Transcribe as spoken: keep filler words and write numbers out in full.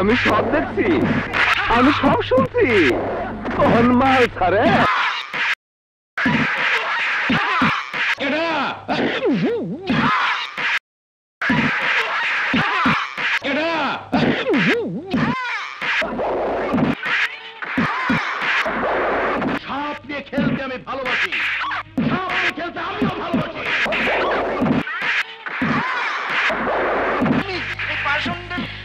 আমি সব দেখছি, আমি সব শুনছি। মাল ছাড়ে সাপ নিয়ে খেলতে আমি ভালোবাসি, সাপ নিয়ে খেলতে আমিও ভালোবাসি।